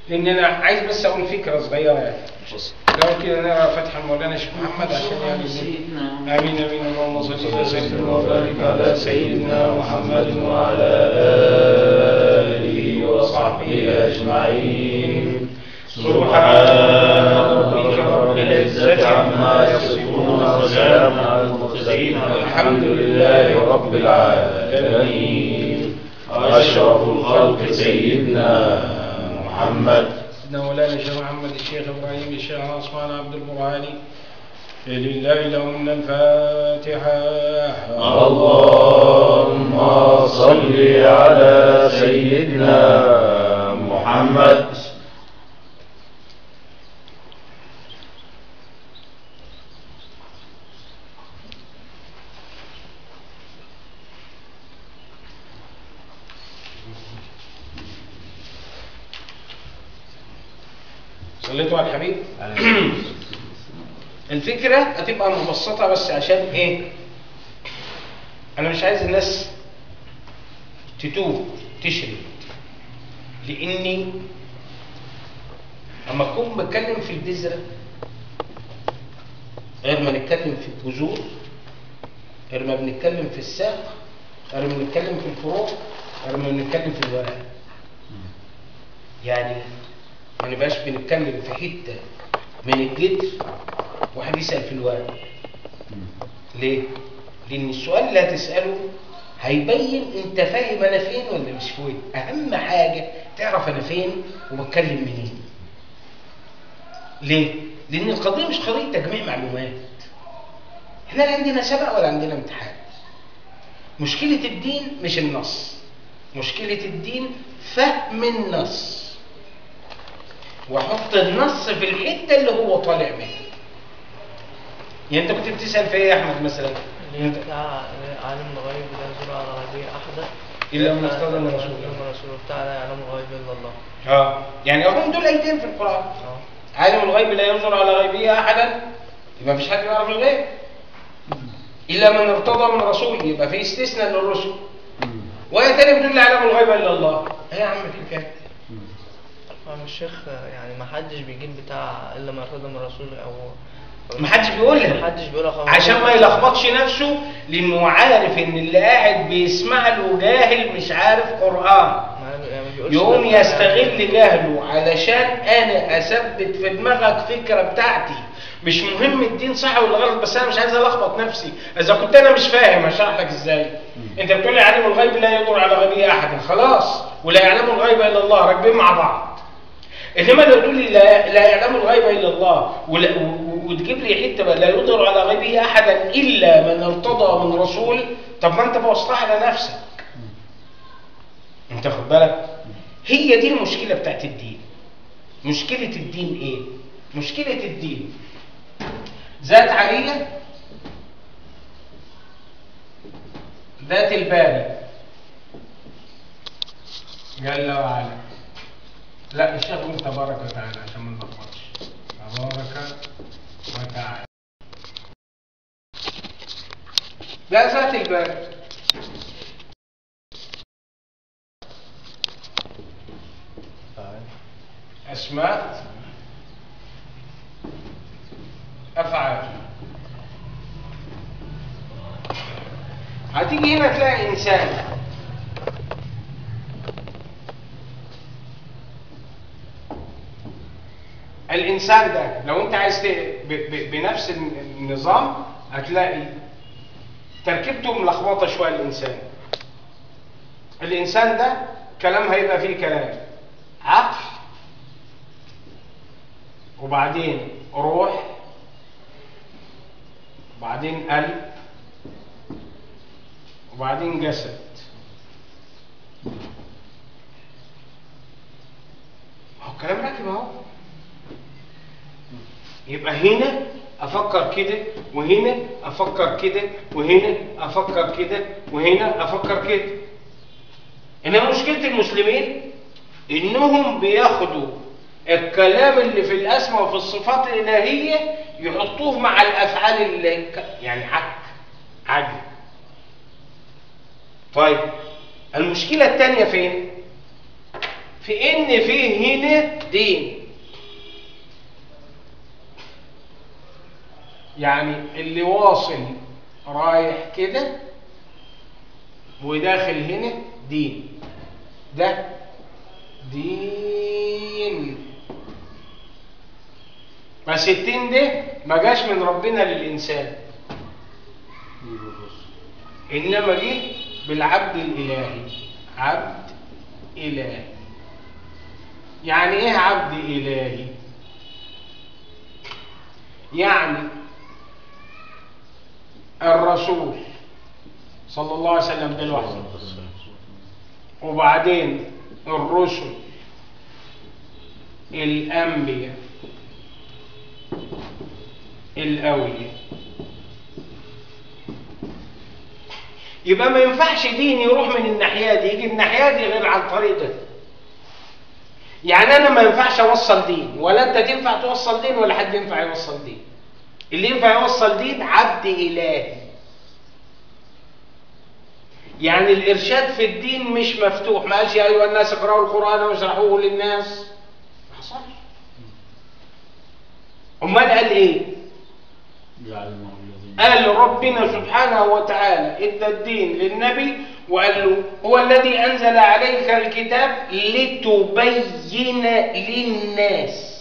لان انا عايز بس اقول فكره صغيره يعني. لو كده نقرا فتح مولانا الشيخ محمد عشان يعني امين امين. اللهم صل وسلم وبارك على سيدنا محمد وعلى اله وصحبه اجمعين. سبحان ربك رب العزه عما يصفون وسلام على المرسلين والحمد لله رب العالمين. أشرف الخلق سيدنا محمد سيدنا مولانا الشيخ محمد الشيخ إبراهيم الشيخ عثمان عبد البرهاني. لله لهم الفاتحة. اللهم صل على سيدنا محمد. صليتوا على الحبيب. الفكرة هتبقى مبسطة بس عشان ايه؟ انا مش عايز الناس تتوه تشرد، لاني اما اكون بتكلم في البذرة غير ما نتكلم في الجذور، غير ما بنتكلم في الساق، غير ما بنتكلم في الفروع، غير ما بنتكلم في الورق. يعني ما نبقاش بنتكلم في حته من الجدر واحد يسال في الورق. ليه؟ لان السؤال اللي هتساله هيبين انت فاهم انا فين ولا مش فاهم. اهم حاجه تعرف انا فين وبتكلم منين. ليه؟ لان القضيه مش قضيه تجميع معلومات. احنا لا عندنا سبق ولا عندنا امتحان. مشكله الدين مش النص، مشكله الدين فهم النص، وحط النص في الحته اللي هو طالع منها. يعني انت كنت بتسال في ايه يا احمد مثلا؟ بتاع عالم الغيب لا يزور على غيبه احدا الا من ارتضى من رسوله بتاع لا يعلم الغيب الا الله. يعني هم دول ايتين في القران. عالم الغيب لا ينظر على غيبه احدا، يبقى مفيش حد يعرف الغيب. الا من ارتضى من رسول، يبقى في استثناء للرسل. وايه تاني بتقول لا يعلم الغيب الا الله؟ ايه يا عم في الكلام؟ الشيخ يعني ما حدش بيجيب بتاع الا ما ارتضى من رسول او ما حدش بيقولها، ما حدش بيقولها عشان ما يلخبطش نفسه، لانه عارف ان اللي قاعد بيسمع له جاهل مش عارف قرآن، يقوم يستغل جهله علشان انا اثبت في دماغك فكره بتاعتي. مش مهم الدين صح ولا غلط، بس انا مش عايز الخبط نفسي. اذا كنت انا مش فاهم هشرح لك ازاي. انت بتقول لي عالم الغيب لا يقدر على غيبه احد، خلاص، ولا يعلم الغيب الا الله، راكبين مع بعض. انما لو تقول لي لا يعلم الغيب الا الله وتجيب لي حته لا يقدر على غيبه احدا الا من ارتضى من رسول، طب ما انت بوظتها على نفسك. انت خد بالك؟ هي دي المشكله بتاعت الدين. مشكله الدين ايه؟ مشكله الدين ذات عليه، ذات الباري جل وعلا. لا الشيخ قول تبارك وتعالى عشان ما نلخبطش. تبارك وتعالى. لا ذات الباري. اسماء افعال. هتيجي هنا تلاقي انسان الانسان ده لو انت عايز بنفس النظام هتلاقي تركيبته ملخبطه شويه. الانسان ده كلام هيبقى فيه كلام عقل، وبعدين روح، وبعدين قلب، وبعدين جسد. هو الكلام راكب اهو. يبقى هنا افكر كده، وهنا افكر كده، وهنا افكر كده، وهنا افكر كده. انما مشكله المسلمين انهم بياخدوا الكلام اللي في الاسماء وفي الصفات الالهيه يحطوه مع الافعال اللي يعني عجب. طيب المشكله الثانيه فين؟ في ان فيه هنا دين. يعني اللي واصل رايح كده وداخل هنا دين، ده دين. بس الدين ده ما جاش من ربنا للإنسان، إنما جه بالعبد الإلهي. عبد إلهي يعني إيه عبد إلهي؟ يعني الرسول صلى الله عليه وسلم ده لوحده، وبعدين الرسل، الأنبياء، الأولياء. يبقى ما ينفعش دين يروح من الناحية دي يجي الناحية دي غير عن طريق ده. يعني أنا ما ينفعش أوصل دين، ولا أنت تنفع توصل دين، ولا حد ينفع يوصل دين. اللي ينفع يوصل دين عبد إلهي. يعني الإرشاد في الدين مش مفتوح، ما قالش يا أيها الناس اقرأوا القرآن واشرحوه للناس، ما حصلش. أمال قال إيه؟ قال ربنا سبحانه وتعالى ادى الدين للنبي وقال له هو الذي أنزل عليك الكتاب لتبين للناس.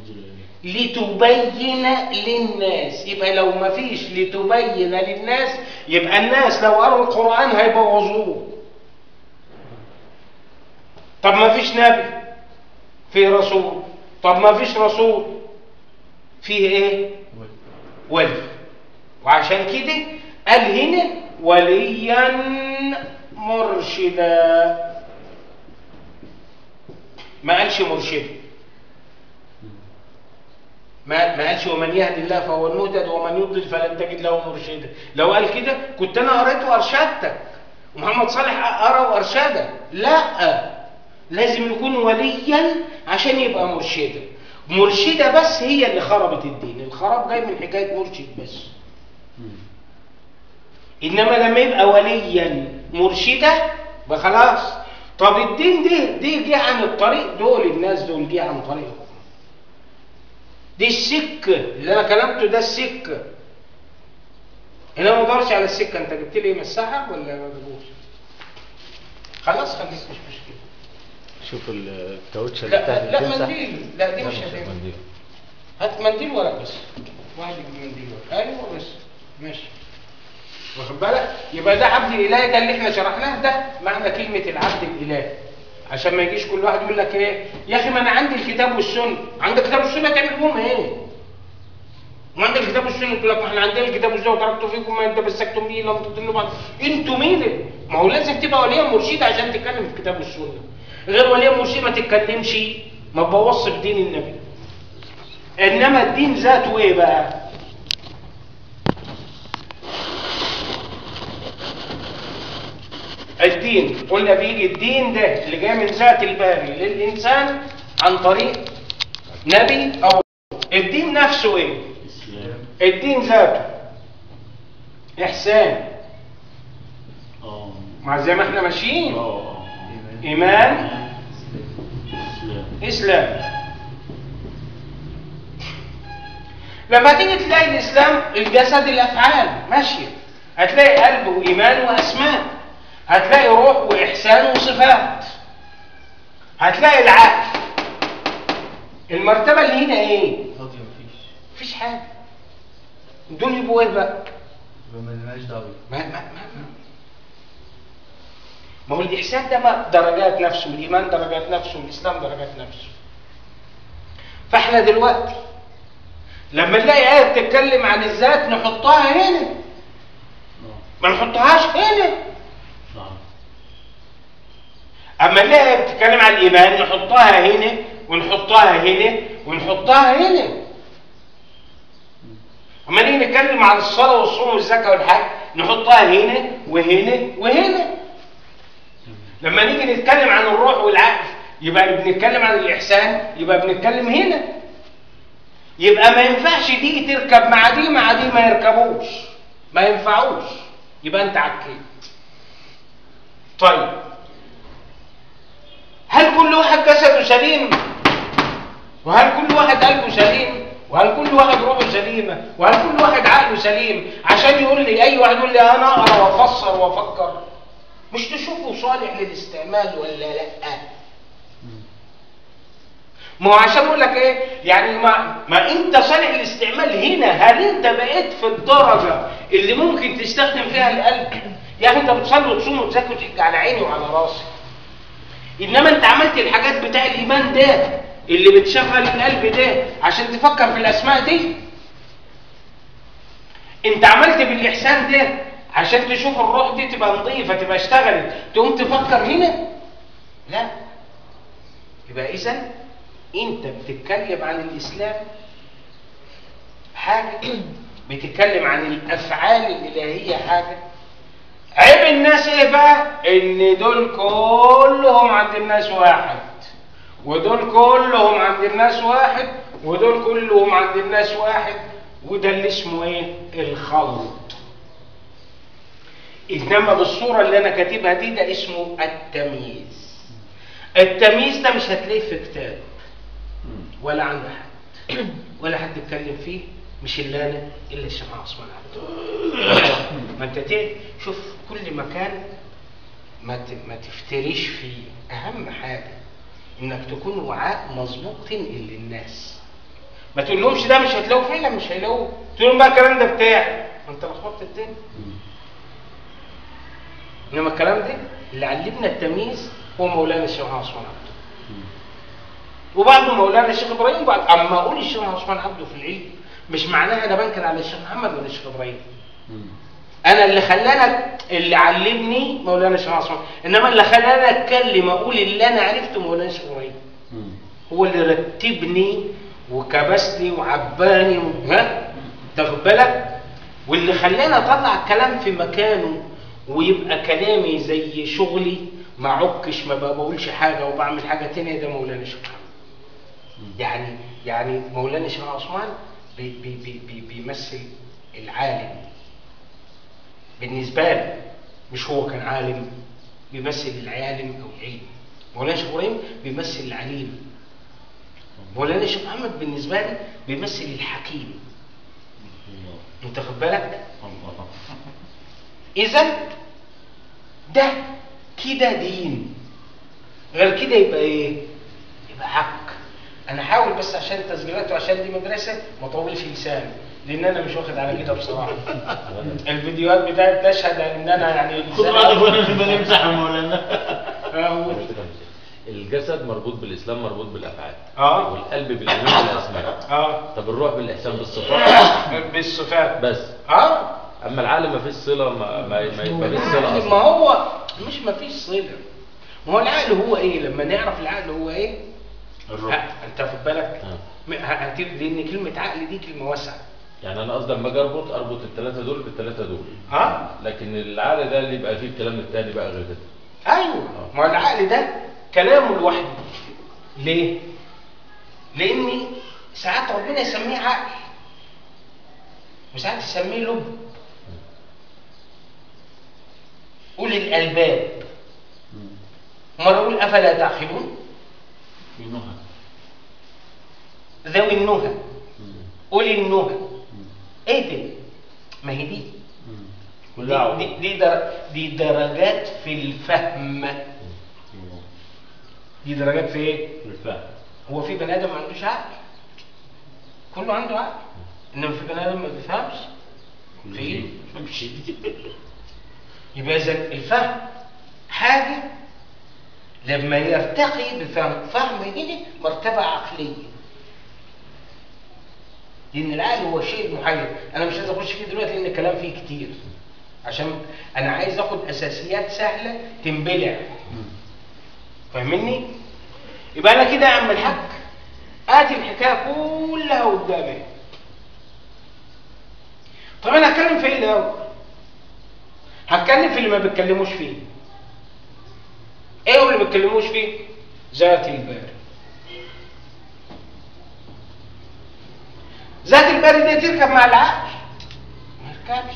لتبين للناس. يبقى لو ما فيش لتبين للناس يبقى الناس لو قروا القرآن هيبوظوه. طب ما فيش نبي، في رسول. طب ما فيش رسول، فيه ايه؟ ولي. وعشان كده قال هنا وليا مرشدا، ما قالش مرشدا. ما قالش ومن يهد الله فهو المهتد ومن يضلل فلن تجد له مرشدا. لو قال كده كنت انا قريت وارشدتك، ومحمد صالح قرا وارشدك. لا، لازم يكون وليا عشان يبقى مرشدا. مرشده بس هي اللي خربت الدين. الخراب جاي من حكايه مرشد بس. انما لما يبقى وليا مرشدا خلاص. طب الدين دي جه عن الطريق دول، الناس دول جه عن طريقهم. دي السكه اللي انا كلمته، ده السكه. انا ما بدورش على السكه. انت جبت لي مساحه ولا ما جبتوش؟ خلاص خليك، مش مشكله. شوف الكاوتشه اللي لا منديل. لا دي مش هتنفع. هات منديل ورق بس. واحد يجيب منديل ورق. ايوه بس ماشي. واخد بالك؟ يبقى ده عبد الالهي. ده اللي احنا شرحناه، ده معنى كلمه العبد الالهي. عشان ما يجيش كل واحد يقول لك ايه يا اخي ما انا عندي الكتاب والسنه. عندك الكتاب والسنه تعمل بهم ايه؟ ما عندك الكتاب والسنه تقول لك ما احنا عندنا الكتاب والسنه وتركتوا فيكم ما تمسكتم به لم تضلوا بعد. انتوا مين؟ ما هو لازم تبقى وليا مرشد عشان تتكلم في الكتاب والسنه. غير وليا مرشد ما تتكلمش، ما تبوظش في دين النبي. انما الدين ذاته ايه بقى؟ الدين قلنا بيجي الدين ده اللي جاي من ذات الباري للإنسان عن طريق نبي أو الدين نفسه إيه؟ الدين ذاته إحسان، مع زي ما احنا ماشيين. إيمان، إسلام. لما تيجي تلاقي الإسلام الجسد الأفعال ماشية، هتلاقي قلب وإيمان وأسماء، هتلاقي روح وإحسان وصفات، هتلاقي العقل. المرتبة اللي هنا ايه؟ مفيش حاجة. دول يبقوا ايه بقى؟ مالناش دعوة. ما هو الإحسان ده درجات نفسه، والإيمان درجات نفسه، والإسلام درجات نفسه. فاحنا دلوقتي لما نلاقي آية بتتكلم عن الذات نحطها هنا، ما نحطهاش هنا. اما نلاقي بتتكلم عن الايمان نحطها هنا ونحطها هنا ونحطها هنا. اما نيجي نتكلم عن الصلاه والصوم والزكاه والحج نحطها هنا وهنا وهنا. لما نيجي نتكلم عن الروح والعقل يبقى بنتكلم عن الاحسان، يبقى بنتكلم هنا. يبقى ما ينفعش دي تركب مع دي مع دي، ما يركبوش، ما ينفعوش. يبقى انت عكيت. طيب هل كل واحد جسده سليم؟ وهل كل واحد قلبه سليم؟ وهل كل واحد روحه سليمه؟ وهل كل واحد عقله سليم عشان يقول لي اي واحد يقول لي انا اقرا وافسر وافكر؟ مش تشوفه صالح للاستعمال ولا لا؟ ما هو عشان اقول لك ايه يعني ما انت صالح للاستعمال هنا. هل انت بقيت في الدرجه اللي ممكن تستخدم فيها القلب؟ يا اخي انت بتصلي وتصوم وتزكي وتحج على عيني وعلى راسي، انما انت عملت الحاجات بتاع الايمان ده اللي بتشغل القلب ده عشان تفكر في الاسماء دي. انت عملت بالاحسان ده عشان تشوف الروح دي تبقى نظيفه تبقى اشتغلت تقوم تفكر هنا؟ لا. يبقى اذا انت بتتكلم عن الاسلام حاجه، بتتكلم عن الافعال الالهيه حاجه. عيب الناس ايه بقى؟ ان دول كلهم عند الناس واحد، ودول كلهم عند الناس واحد، ودول كلهم عند الناس واحد، وده اللي اسمه ايه؟ الخلط. انما بالصوره اللي انا كاتبها دي ده اسمه التمييز. التمييز ده مش هتلاقيه في كتاب ولا عند حد ولا حد اتكلم فيه، مش الا انا الا الشيخ عثمان عبده. ما انت شوف كل مكان ما تفتريش فيه. اهم حاجه انك تكون وعاء مظبوط تنقل للناس. ما تقولهمش ده مش هتلاقوه، فعلا مش هيلاقوه. تقول لهم بقى الكلام ده بتاعي، ما انت لخبطت الدنيا. انما الكلام ده اللي علمنا التمييز هو مولانا الشيخ عثمان عبده، وبعده مولانا الشيخ ابراهيم. بعد اما اقول الشيخ عثمان عبده في العلم مش معناها انا بنكر على الشيخ محمد ولا الشيخ ابراهيم. انا اللي خلاني اللي علمني مولانا الشيخ عثمان، انما اللي خلاني اتكلم اقول اللي انا عرفته مولانا الشيخ ابراهيم. هو اللي رتبني وكبسني وعباني ها تاخد بالك، واللي خلاني اطلع الكلام في مكانه ويبقى كلامي زي شغلي، ما عكش ما بقولش حاجه وبعمل حاجه تانية. ده مولانا الشيخ محمد. يعني مولانا الشيخ عثمان بيمثل العالم بالنسبه لي، مش هو كان عالم، بيمثل العالم او العلم. مولانا الشيخ ابراهيم بيمثل العليم. مولانا الشيخ محمد بالنسبه لي بيمثل الحكيم. انت خد بالك؟ اذا ده كده دين، غير كده يبقى ايه؟ يبقى حق. انا حاول بس عشان التسجيلات وعشان دي مدرسه ما اطولش لساني، لان انا مش واخد على كده بصراحه. الفيديوهات بتاعتي تشهد ان انا يعني خد راحتك وانا بنمسح يا مولانا. الجسد مربوط بالاسلام، مربوط بالافعال. والقلب بالايمان بالاسماء. طب الروح بالاحسان بالصفات. بالصفات بس. اما العقل ما فيش صله، ما فيش صله اصلا. ما هو مش ما فيش صله. ما هو العقل هو ايه؟ لما نعرف العقل هو ايه؟ الروح. انت خد بالك؟ لان كلمه عقل دي كلمه واسعه. يعني انا قصدي لما اجي اربط الثلاثه دول بالثلاثه دول. لكن العقل ده اللي يبقى فيه الكلام الثاني بقى غير كده. ايوه. ما هو العقل ده كلامه لوحده. ليه؟ لان ساعات ربنا يسميه عقل وساعات يسميه لب. قول الالباب. امال اقول افلا تعقلون؟ النهى. ذوي النهى. قول النهى. ايه ده؟ ما هي دي دي درجات في الفهم. دي درجات في ايه؟ في الفهم. هو في بني ادم ما عندوش عقل؟ كله عنده عقل، انما في بني ادم ما بيفهمش. في يبقى اذا الفهم حاجه لما يرتقي بفهم، فهم دي مرتبه عقليه. لان العقل هو شيء محير. انا مش عايز اخش فيه دلوقتي لان الكلام فيه كتير، عشان انا عايز اخد اساسيات سهله تنبلع. فاهمني؟ يبقى انا كده يا عم الحاج ادي الحكايه كلها قدامي. طب انا هتكلم في ايه الاول؟ هتكلم في اللي ما بيتكلموش فيه. ايه هو اللي ما بيتكلموش فيه؟ ذات الباري. ذات الباري دي تركب مع العقل؟ ما يركبش.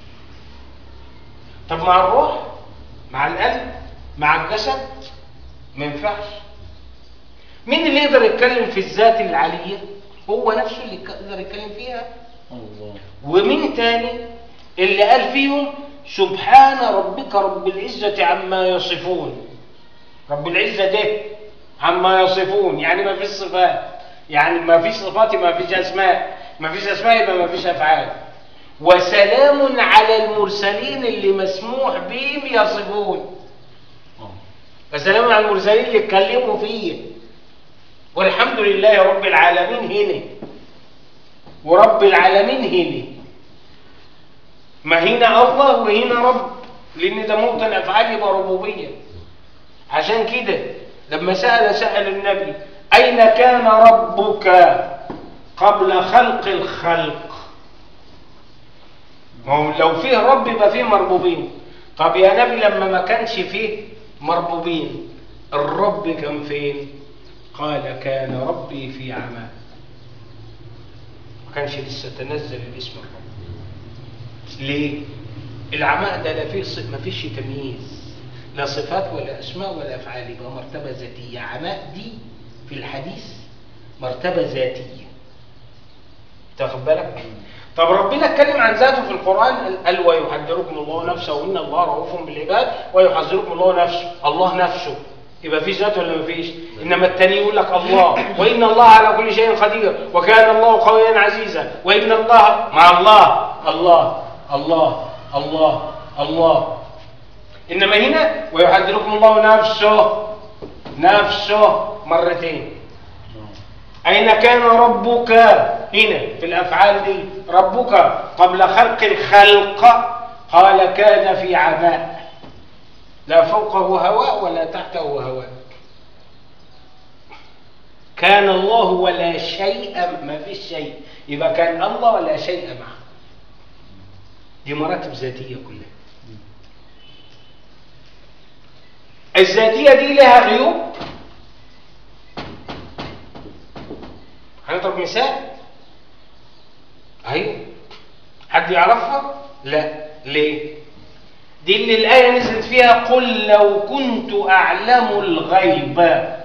طب مع الروح؟ مع القلب؟ مع الجسد؟ ما ينفعش. مين اللي يقدر يتكلم في الذات العالية؟ هو نفسه اللي يقدر يتكلم فيها. الله. ومين تاني اللي قال فيهم سبحان ربك رب العزة عما يصفون؟ رب العزة ده عما يصفون يعني ما فيش صفات، يعني ما فيش صفات ما فيش أسماء، ما فيش أسماء يبقى ما فيش أفعال. وسلام على المرسلين اللي مسموح بهم يصفون. فسلام على المرسلين اللي اتكلموا فيه. والحمد لله رب العالمين هنا، ورب العالمين هنا، ما هنا الله وهنا رب، لأن ده موطن أفعال يبقى ربوبية. عشان كده لما سأل النبي أين كان ربك قبل خلق الخلق؟ ما هو لو فيه رب يبقى فيه مربوبين. طب يا نبي لما ما كانش فيه مربوبين الرب كان فين؟ قال كان ربي في عمى. ما كانش لسه تنزل الاسم الرب. ليه؟ العماء ده لا فيه ما فيش تمييز، لا صفات ولا اسماء ولا افعال، يبقى مرتبه ذاتيه. عماء دي في الحديث مرتبه ذاتيه. تاخد بالك؟ طب ربنا اتكلم عن ذاته في القران، قال ويحذركم الله نفسه وان الله رؤوف بالعباد ويحذركم الله نفسه. الله نفسه يبقى في ذات ولا ما فيش؟ انما الثاني يقول لك الله وان الله على كل شيء قدير وكان الله قويا عزيزا وان الله مع الله الله الله الله الله. انما هنا ويحذركم الله نفسه مرتين. اين كان ربك؟ هنا في الافعال دي ربك قبل خلق الخلق قال كان في عماء، لا فوقه هواء ولا تحته هواء. كان الله ولا شيء، ما فيش شيء، يبقى كان الله ولا شيء معه. دي مراتب ذاتية كلها. الذاتية دي لها عيوب. هنضرب مثال اهي، حد يعرفها؟ لا. ليه؟ دي اللي الآية نزلت فيها قل لو كنت أعلم الغيب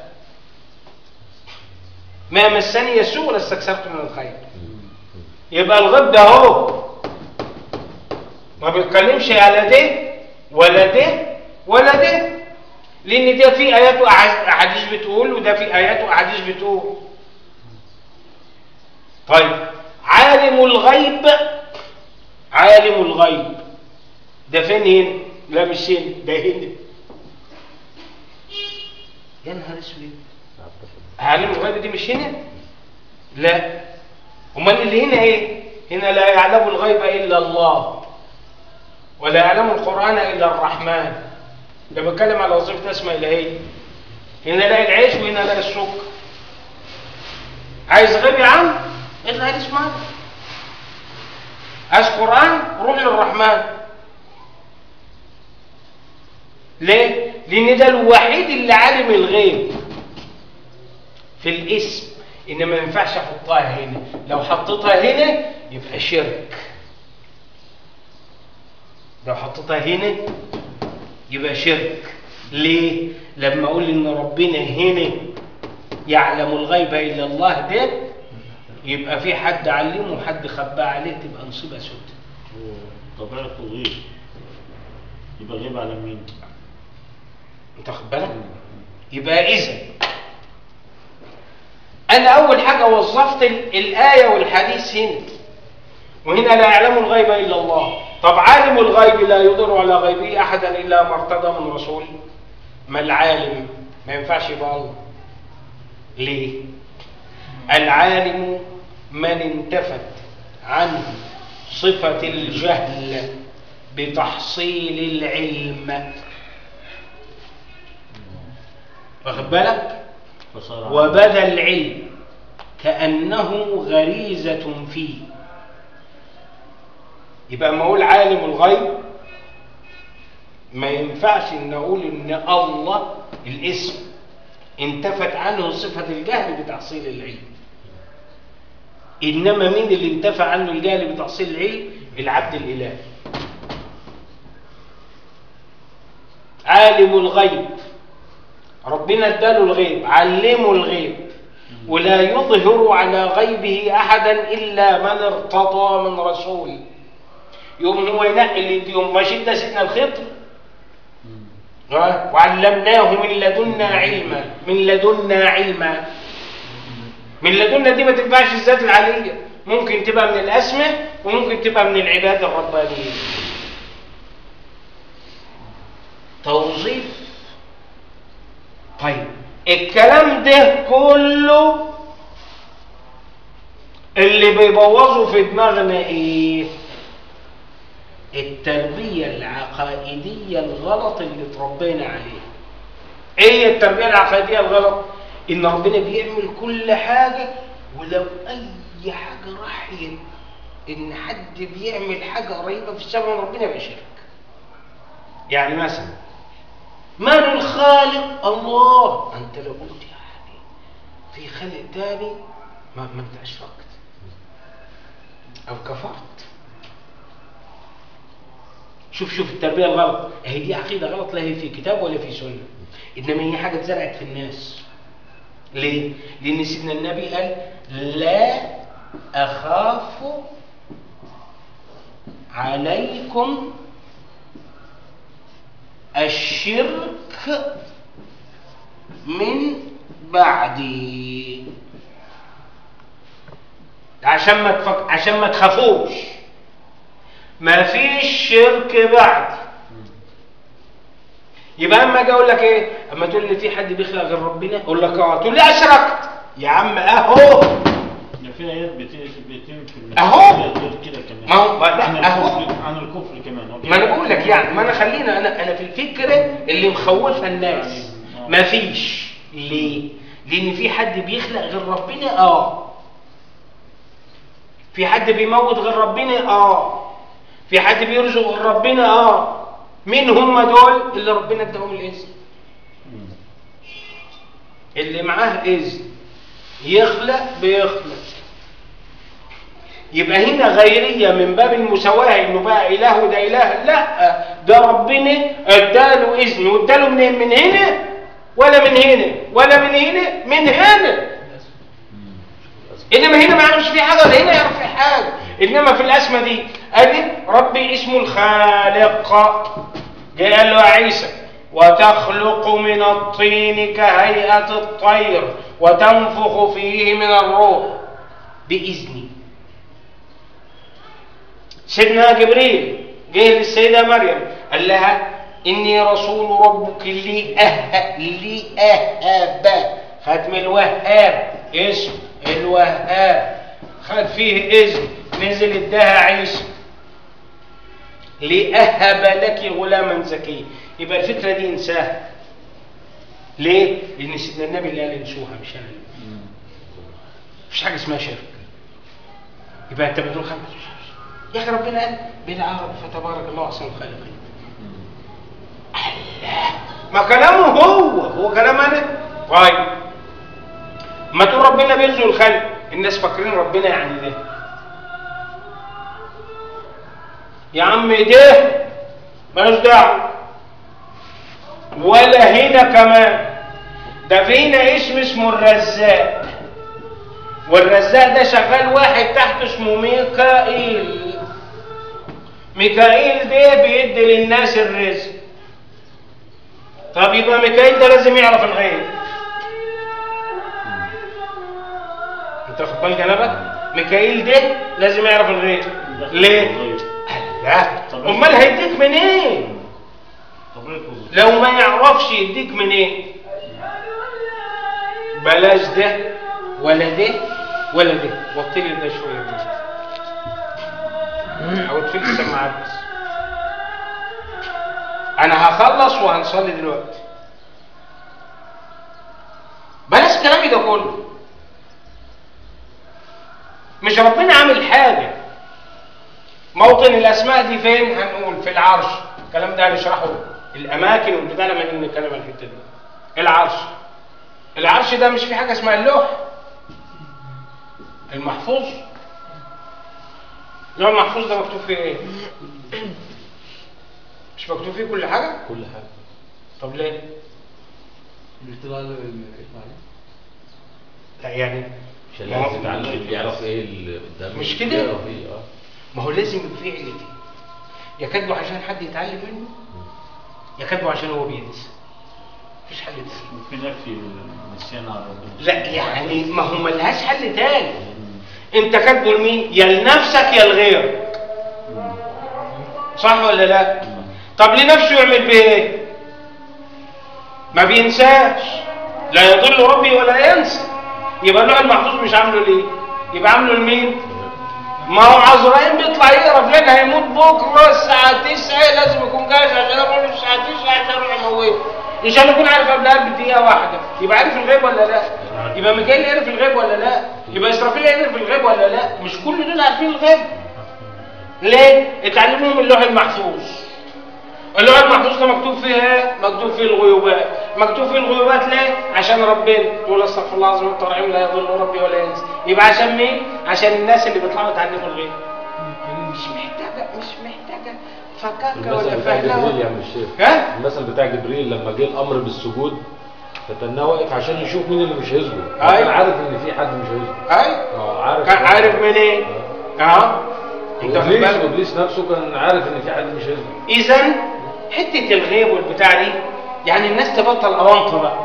ما مسني يسوء لاستكثرت من الخير. يبقى الغيب ده هو ما بيتكلمش على ده ولا ده ولا ده، لأن ده في آيات وأحاديث بتقول وده في آيات وأحاديث بتقول. طيب عالم الغيب، عالم الغيب ده فين هنا؟ لا مش هنا، ده هنا. يا نهار اسود، عالم الغيب دي مش هنا؟ لا. امال اللي هنا ايه؟ هنا لا يعلم الغيب الا الله ولا يعلم القرآن الا الرحمن. ده بتكلم على وظيفة اسماء الهية. هنا لا العيش وهنا لا السكر. عايز غيب يا عم؟ اطلع اسمع. عايز قرآن؟ روح للرحمن. ليه؟ لأن ده الوحيد اللي عالم الغيب في الاسم، إنما ما ينفعش أحطها هنا. لو حطيتها هنا يبقى شرك. لو حطيتها هنا يبقى شرك. ليه؟ لما أقول إن ربنا هنا يعلم الغيب إلا الله، ده يبقى في حد علمه وحد خباه عليه، تبقى نصيبة سودة. طبيعة الغيب يبقى غيب على مين؟ انت خد بالك؟ يبقى إذا أنا أول حاجة وظفت الآية والحديث هنا، وهنا لا يعلم الغيب إلا الله. طب عالم الغيب لا يضر على غيبه أحدا إلا ما ارتضى من رسول. ما العالم ما ينفعش يبقى الله. ليه؟ العالم من انتفت عنه صفة الجهل بتحصيل العلم. واخد بالك؟ وبدا العلم كأنه غريزة فيه. يبقى ما اقول عالم الغيب ما ينفعش ان اقول ان الله الاسم انتفت عنه صفة الجهل بتحصيل العلم. انما مين اللي انتفى عنه الجهل بتحصيل العلم؟ العبد الالهي. عالم الغيب ربنا اداله الغيب، علمه الغيب، ولا يظهر على غيبه أحدا إلا من ارتضى من رسول. يوم هو ينقل يوم ماشي ده سيدنا الخضر، وعلمناه من لدنا علما. من لدنا علما، من لدنا دي ما تنفعش الذات العالية، ممكن تبقى من الأسماء وممكن تبقى من العباد الربانيين. توظيف. طيب الكلام ده كله اللي بيبوظوا في دماغنا ايه؟ التربية العقائدية الغلط اللي اتربينا عليها. ايه هي التربية العقائدية الغلط؟ ان ربنا بيعمل كل حاجة، ولو اي حاجة راحت ان حد بيعمل حاجة قريبة في السماء من ربنا يبقى شرك. يعني مثلا من الخالق؟ الله. انت لو قلت يعني في خالق تاني ما انت اشركت او كفرت. شوف التربية الغلط، هي دي عقيدة غلط، لا هي في كتاب ولا في سنة، انما هي حاجة اتزرعت في الناس. ليه؟ لان سيدنا النبي قال لا اخاف عليكم الشرك من بعدي، عشان ما تخافوش، ما فيش شرك بعد. يبقى اما اجي اقول لك ايه؟ اما تقول لي في حد بيخلق غير ربنا، اقول لك اه، تقول لي اشركت. يا عم اهو ده في ايات بتتم في اهو كده كمان. ما هو اهو عن الكفر كمان. ما انا بقول لك يعني، ما انا خلينا انا في الفكره اللي مخوفها الناس. ما فيش. ليه؟ لان في حد بيخلق غير ربنا، اه. في حد بيموت غير ربنا، اه. في حد بيرزق غير ربنا، اه. مين هم دول اللي ربنا اداهم الاذن؟ اللي معاه اذن يخلق بيخلق. يبقى هنا غيرية من باب المساواة، انه بقى اله وده اله، لا، ده ربنا اداله اذن، واداله منين؟ من هنا ولا من هنا ولا من هنا؟ من هنا. انما هنا ما يعرفش في حاجه ولا هنا يعرف في حاجه. انما في الاسماء دي ادي ربي اسمه الخالق، جاء قال له يا عيسى وتخلق من الطين كهيئه الطير وتنفخ فيه من الروح باذني. سيدنا جبريل جه للسيده مريم قال لها اني رسول ربك لأهب، ختم الوهاب، اسم الوهاب، خد فيه اذن، نزل اداها عيسى لأهب لك غلاما زكيا. يبقى الفكره دي انساها. ليه؟ لان سيدنا النبي اللي قال انسوها مش انا. مفيش حاجه اسمها شرك. يبقى انت بتقول يا اخي ربنا قال بالعرب فتبارك الله احسن الخالقين. الله، ما كلامه هو كلام انا. طيب ما تقول ربنا بيرزق الخلق، الناس فاكرين ربنا يعني ده. يا عم ده مالوش دعوه، ولا هنا كمان. ده فينا اسمه الرزاق، والرزاق ده شغال واحد تحت اسمه ميكائيل. ميكائيل ده بيدي للناس الرزق. طب يبقى ميكائيل ده لازم يعرف الغيب. انت واخد بالك جنبك؟ ميكائيل ده لازم يعرف الغيب. ليه؟ لا، امال هيديك منين؟ لو ما يعرفش يديك منين؟ بلاش ده ولا ده ولا ده. وطي لي ده شويه بس، او اطفي السماعات بس. انا هخلص وهنصلي دلوقتي. بلاش كلامي ده كله. مش ربنا عامل حاجه. موطن الاسماء دي فين؟ هنقول في العرش. الكلام ده هنشرحه الاماكن والبتاع لما نيجي نتكلم عن الحته دي. العرش. العرش ده مش في حاجه اسمها اللوح المحفوظ. اللوح المحفوظ ده مكتوب فيه ايه؟ مش مكتوب فيه كل حاجه؟ كل حاجه. طب ليه؟ لا يعني عشان لازم يتعلم يعرف ايه اللي قدامه مش كده؟ يعرف ايه ما هو لازم يبقى فيه علتين، يكادوا عشان حد يتعلم منه، يكادوا عشان هو بينسى. مفيش حل تاني. وفي نفي النسيان على ربنا. لا يعني ما هو ملهاش حل تاني. انت كاتبه لمين؟ يا لنفسك يا لغيرك. صح ولا لا؟ طب لنفسه يعمل بيه ايه؟ ما بينساش، لا يضل ربي ولا ينسى. يبقى اللوح المحفوظ مش عامله ليه؟ يبقى عامله لمين؟ ما هو عزرائيل بيطلع يقرا فلان هيموت بكره الساعه 9 لازم يكون جاهز عشان اقول له الساعه 9 عشان اروح اموته. ان شاء الله يكون عارف قبلها بدقيقه واحده. يبقى عارف الغيب ولا لا؟ يبقى ميكائيل يعرف الغيب ولا لا؟ يبقى اسرافيل يعرف الغيب ولا لا؟ مش كل دول عارفين الغيب. ليه؟ اتعلموا من اللوح المحفوظ. اللوح المحفوظ ده مكتوب فيه ايه؟ مكتوب فيه الغيوبات. مكتوب فيه الغيوبات ليه؟ عشان ربنا يقول استغفر الله العظيم وانت رحيم لا يضل ربي ولا ينسى. يبقى عشان مين؟ عشان الناس اللي بيطلعوا يتعلموا الغيب. مش محتاجه فكاكه ولا المثل بتاع جبريل فهلوه. يا عم الشيخ. ها؟ المثل بتاع جبريل لما جه الامر بالسجود فتناه واقف عشان يشوف مين اللي مش هيسجد. أيوة. كان عارف ان في حد مش هيسجد. ايوه عارف. كان عارف منين؟ انت واخد بالك؟ ابليس نفسه كان عارف ان في حد مش هيسجد. اذا حته الغيب والبتاع دي يعني الناس تبطل اونطه بقى.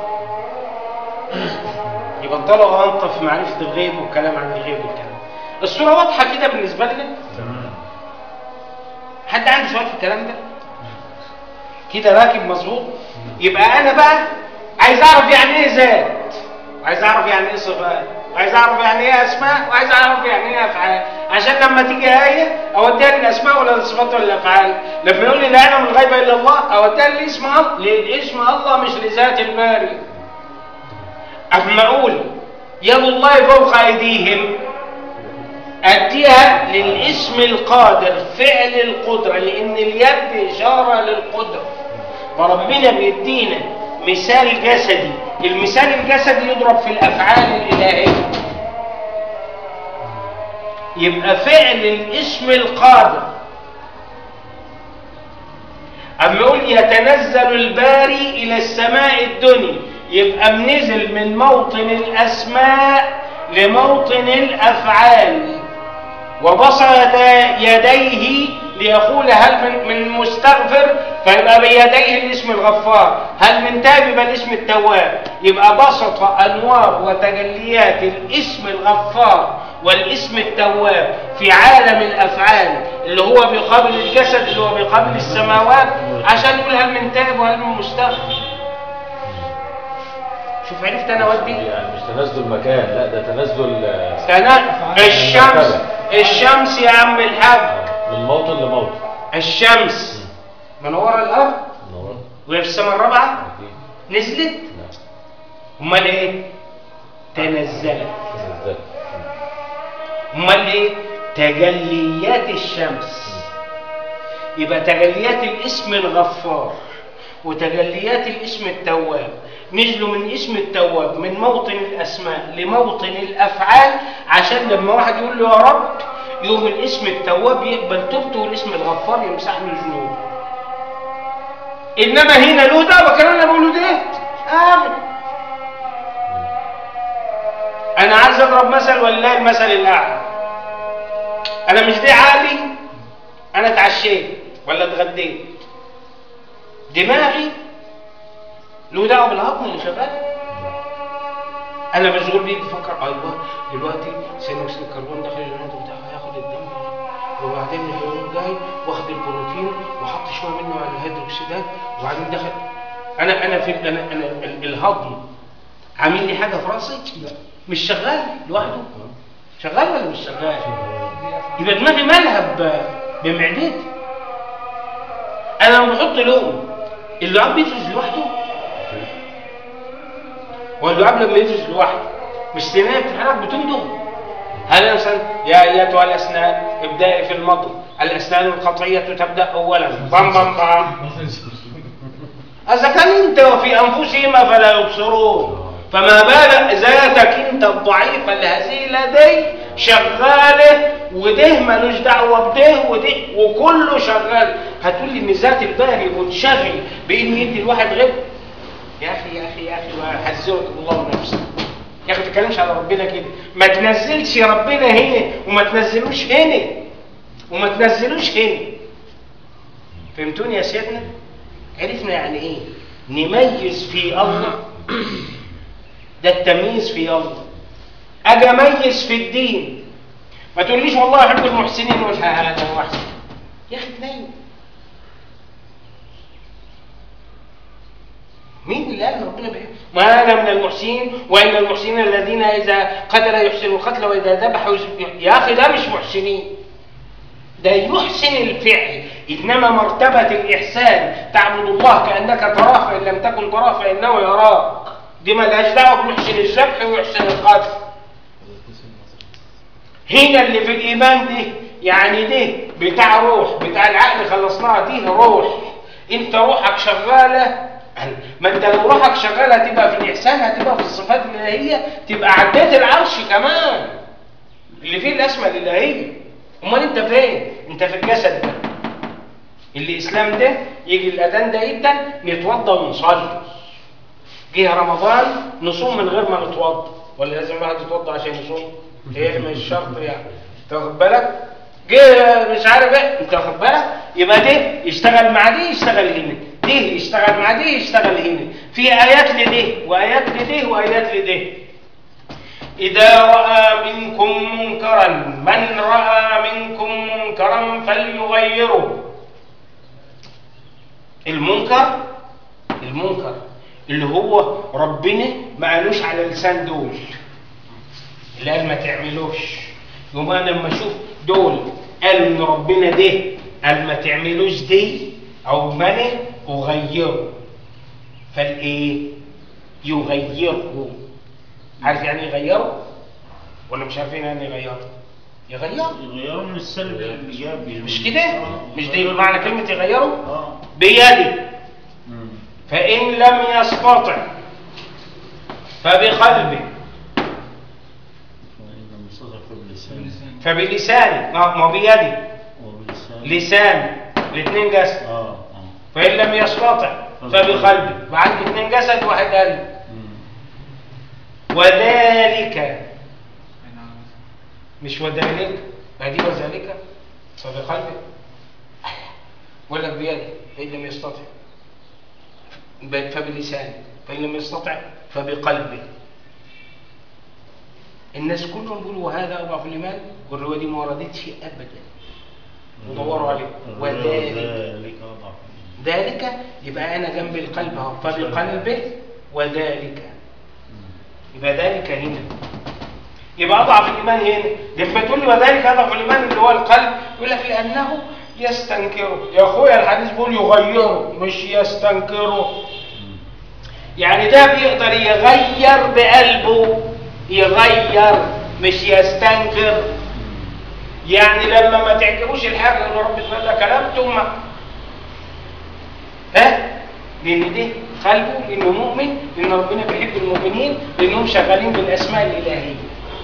يبطلوا اونطه في معرفه الغيب والكلام عن الغيب والكلام. الصوره واضحه كده بالنسبه لنا؟ تمام. حد عنده سؤال في الكلام ده؟ كده راكب مظبوط؟ يبقى انا بقى عايز اعرف يعني ايه ذات، وعايز اعرف يعني ايه صفات، وعايز اعرف يعني ايه اسماء، وعايز اعرف يعني ايه افعال، عشان لما تيجي ايه اوديها للاسماء ولا للصفات ولا الافعال. لما يقول لي لا يعلم الغيب الا الله اوديها لاسم الله، لاسم الله مش لذات الباري. اما اقول يد الله فوق ايديهم اديها للاسم القادر، فعل القدره، لان اليد اشاره للقدره. فربنا بيدينا مثال جسدي، المثال الجسدي يضرب في الافعال الالهيه. يبقى فعل الاسم القادر. اما يقول يتنزل الباري الى السماء الدنيا، يبقى منزل من موطن الاسماء لموطن الافعال. وبسط يديه ليقول هل من مستغفر، فيبقى بيديه الاسم الغفار. هل من تاب يبقى الاسم التواب. يبقى بسط انوار وتجليات الاسم الغفار والاسم التواب في عالم الافعال اللي هو بيقابل الجسد، اللي هو بيقابل السماوات، عشان يقول هل من تاب وهل من مستغفر. شوف عرفت انا ودي؟ يعني مش تنزل مكان، لا ده تنزل الشمس يا عم الحاج من موطن لموطن. الشمس منوره الارض وهي في السماء الرابعه نزلت. امال ايه؟ تنزلت. امال ايه؟ تجليات الشمس. يبقى تجليات الاسم الغفار وتجليات الاسم التواب نزلوا من اسم التواب من موطن الاسماء لموطن الافعال، عشان لما واحد يقول له يا رب يوم الاسم التواب يقبل توبته والاسم الغفار يمسح له ذنوبه. انما هنا له ده وكان انا بقول له ده انا عايز اضرب مثل ولله المثل الاعلى. انا مش دي عقلي، انا اتعشيت ولا اتغديت، دماغي له دعوه بالهضم اللي شغال. انا مشغول بيه بفكر ايوه دلوقتي ثاني اكسيد الكربون داخل الجهاز بتاعه هياخد الدم، وبعدين اليوم جاي واخد البروتين وحط شويه منه على الهيدروكسيدات، وبعدين دخل انا في الهضم عامل لي حاجه في راسي؟ لا مش شغال لوحده. شغال ولا مش شغال؟ يبقى دماغي مالها بمعدتي. انا لما بحط لون اللعاب بيفرز لوحده؟ هو اللعاب لما يفرز لوحده مش سنانه بتتحرك بتمضغ؟ هل مثلا يا ايتها الاسنان ابدأي في المضغ، الاسنان القطعيه تبدا اولا بام بام بام. اذا كان انت وفي انفسهم فلا يبصرون، فما بال ذاتك انت الضعيفه الهزيله دي شغاله، وده ملوش دعوه بده وده وكله شغال. هتقول لي ان ذات الباري منشغل بانه يدي الواحد غيب؟ يا اخي يا اخي يا اخي، وحذرك الله نفسك يا اخي، ما تتكلمش على ربنا كده. ما تنزلش ربنا هنا وما تنزلوش هنا وما تنزلوش هنا. فهمتوني يا سيدنا؟ عرفنا يعني ايه نميز في الله. ده التمييز في الله. اجي اميز في الدين، ما تقوليش والله احب المحسنين انا محسن. يا اخي تنين. مين اللي قال ربنا بيحب؟ ما انا من المحسنين وان المحسنين الذين اذا قتل يحسنوا القتل واذا ذبحوا يا اخي ده مش محسنين، ده يحسن الفعل. انما مرتبه الاحسان تعبد الله كانك تراه فان لم تكن تراه فانه يراك. دي مالهاش دعوه بمحسن الذبح ويحسن القتل. هنا اللي في الايمان دي يعني دي بتاع روح، بتاع العقل خلصناها، دي روح. انت روحك شغاله. ما انت لو روحك شغاله هتبقى في الاحسان، هتبقى في الصفات الالهيه، تبقى عديت العرش كمان اللي فيه الاسماء الالهيه. امال انت فين؟ انت في الجسد ده. الاسلام ده يجي الاذان ده يبدا نتوضى ونصلي. جه رمضان نصوم من غير ما نتوضى، ولا لازم الواحد يتوضى عشان يصوم؟ ايه مش شرط يعني. تاخد بالك؟ جه مش عارف ايه، انت واخد بالك؟ يبقى ده يشتغل مع دي يشتغل هنا، دي يشتغل مع دي يشتغل هنا. في ايات لده وايات لده وايات لده. إذا رأى منكم منكرا، من رأى منكم منكرا فليغيره. المنكر اللي هو ربنا ما قالوش على لسان دول، اللي قال ما تعملوش. يوم انا لما اشوف دول قالوا ان ربنا ده قال ما تعملوش دي او منع اغيره. فالايه؟ يغيره. عارف يعني يغيره ولا مش عارفين يعني يغيره؟ يغيره من السلب للايجابي. مش كده؟ مش دي معنى كلمه يغيره؟ بيده. فان لم يستطع فبقلبه فبلسانه. ما بيده لسان الاثنين جسد. فان لم يستطع فبقلبه. وعندي اثنين جسد واحد قلب. وذلك مش وذلك، هذه وذلك فبقلبه ولا بيده. فإن لم يستطع فبلسانه، فإن لم يستطع فبقلبه. الناس كلهم بيقولوا وهذا أضعف الإيمان، والرواية دي ما وردتش أبدا. ودوروا عليه. وذلك ذلك يبقى أنا جنب القلب أهو، فبقلبه وذلك. يبقى ذلك هنا، يبقى أضعف الإيمان هنا. لما تقول لي وذلك أضعف الإيمان اللي هو القلب، يقول لك لأنه يستنكره. يا أخويا الحديث بيقول يغيره مش يستنكره. يعني ده بيقدر يغير بقلبه، يغير مش يستنكر. يعني لما ما تعجبوش الحاجة يقول رب اسمع ده كلام ثم لأن ده قلبه، لأنه مؤمن، لأن ربنا بيحب المؤمنين، لأنهم شغالين بالأسماء الإلهية.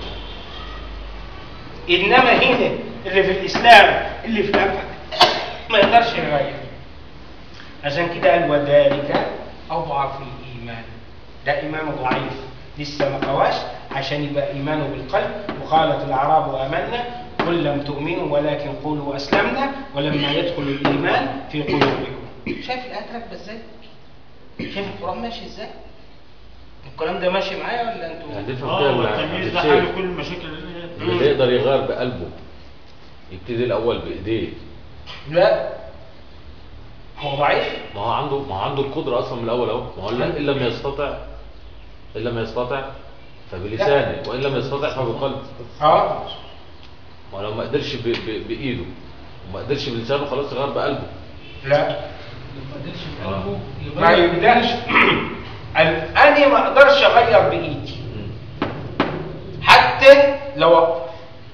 إنما هنا اللي في الإسلام اللي في الأمر ما يقدرش يغير. عشان كده قال وذلك أضعف الإيمان. ده إيمانه ضعيف لسه ما قواش عشان يبقى إيمانه بالقلب. وقالت الأعراب آمنا قل لم تؤمنوا ولكن قولوا أسلمنا ولما يدخل الإيمان في قلوبكم. شايف الآيات راكبة إزاي؟ شايف القرآن ماشي إزاي؟ الكلام ده ماشي معايا ولا أنتوا؟ التمييز ده حل كل المشاكل اللي يقدر يغير بقلبه يبتدي الأول بإيديه. لا هو ضعيف. ما هو عنده القدرة أصلا من الأول أهو. ما هو إن لم يستطع فبلسانه، وإن لم يستطع فبقلبه. ما لو ما قدرش بإيده وما قدرش بلسانه خلاص يغير بقلبه. لا ما قدرش بقلبه ما يبدأش. أنا ما أقدرش أغير بإيدي حتى لو أقدر.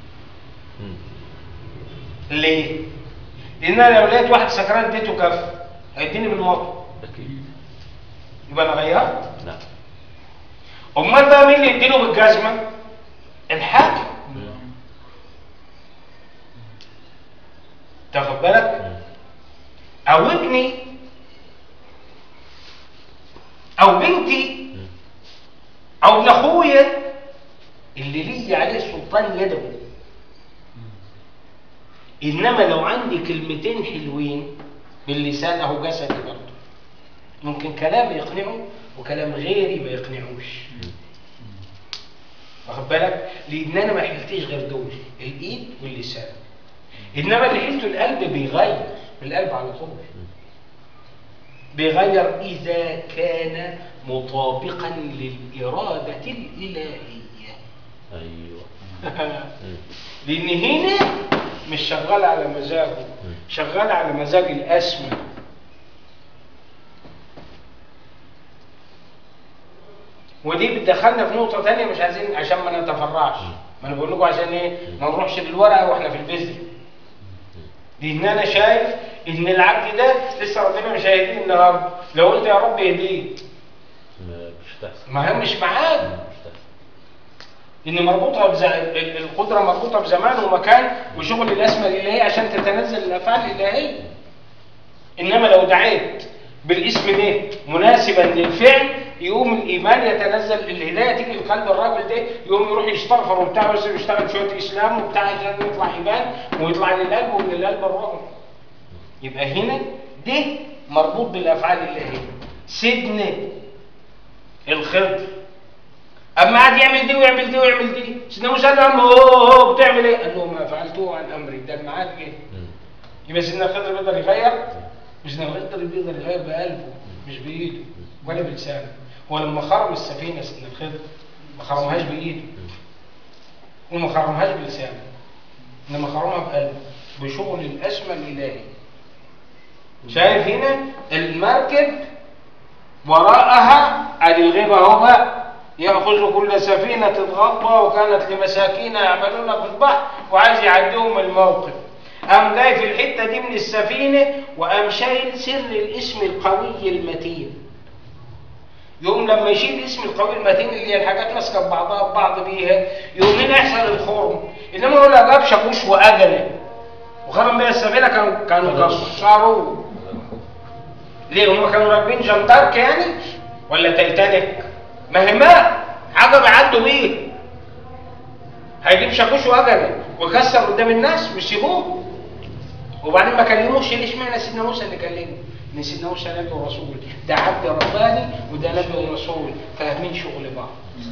ليه؟ لأن أنا لو لقيت واحد سكران اديته كف هيديني بالمطر أكيد، يبقى أنا غيرت؟ لا. أمال بقى مين اللي يديله بالجزمة؟ الحاكم. تاخد بالك؟ أو ابني أو بنتي او ابن اخويا اللي لي عليه سلطان يدوي. انما لو عندي كلمتين حلوين باللسان اهو جسدي برضه، ممكن كلام يقنعه وكلام غيري ما يقنعوش. واخد بالك؟ لان انا ما حلتش غير دول، الايد واللسان. انما اللي حلته القلب بيغير، القلب على طول بيغير اذا كان مطابقا للاراده الالهيه. ايوه. لان هنا مش شغال على مزاجه، شغال على مزاج الاسمى. ودي بتدخلنا في نقطه ثانيه مش عايزين عشان ما نتفرعش. ما انا بقول لكم عشان ايه؟ ما نروحش بالورقه واحنا في البذر. لان انا شايف ان العبد ده لسه ربنا مش هيهديه النهارده، لو قلت يا رب اهديه مش تحصل، ما هي مش معاك. ان مربوطه القدره مربوطه بزمان ومكان وشغل الاسماء الالهيه عشان تتنزل الافعال الالهيه. انما لو دعيت بالاسم ده مناسبا للفعل يقوم الايمان يتنزل، الهدايه تيجي لقلب الراجل ده، يقوم يروح يستغفر وبتاع، بس يشتغل شويه اسلام وبتاع عشان يطلع ايمان ويطلع للقلب ومن القلب الراجل. يبقى هنا ده مربوط بالافعال الالهيه. سيدنا الخضر اما قعد يعمل دي ويعمل دي ويعمل دي، سيدنا موسى قال له هو بتعمل ايه؟ قال له ما فعلته عن امري، ده الميعاد جه. يبقى سيدنا الخضر بيقدر يغير؟ سيدنا الخضر بيقدر يغير بقلبه مش بايده ولا بلسانه. هو لما خرم السفينه سيدنا الخضر ما خرمهاش بايده وما خرمهاش بلسانه، انما خرمها بقلبه بشغل الاسماء الالهي. شايف هنا المركب وراءها ادي الغيبه اهو بقى، ياخذ كل سفينه غصبا وكانت لمساكين يعملون في البحر، وعايز يعديهم الموقف. قام جاي في الحته دي من السفينه وقام شايل سر الاسم القوي المتين. يقوم لما يشيل الاسم القوي المتين اللي هي الحاجات ماسكه ببعضها ببعض بيها، يقوم هنا يحصل الخرم. انما لو جاب شاكوش واجله وخرم بيها السفينه كانوا كسروا. ليه؟ هم كانوا راكبين جندارك يعني ولا تايتانيك؟ ما هي ماء حاجه بيعدوا بيه. هيجيب شاكوش واجله ويكسر قدام الناس ويسيبوه. وبعدين ما كلموش ليه؟ اشمعنى سيدنا موسى اللي كلمه؟ ان سيدنا موسى نبي ورسول، ده عبد رباني وده نبي ورسول، فاهمين شغل بعض.